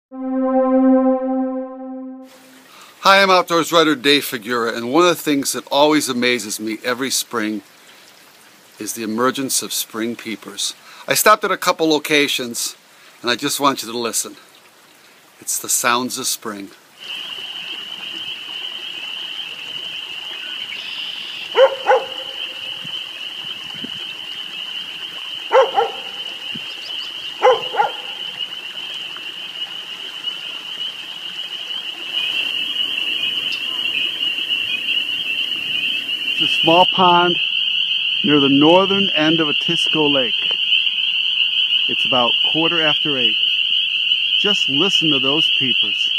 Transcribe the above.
Hi, I'm outdoors writer David Figura, and one of the things that always amazes me every spring is the emergence of spring peepers. I stopped at a couple locations and I just want you to listen. It's the sounds of spring. It's a small pond near the northern end of Otisco Lake. It's about 8:15. Just listen to those peepers.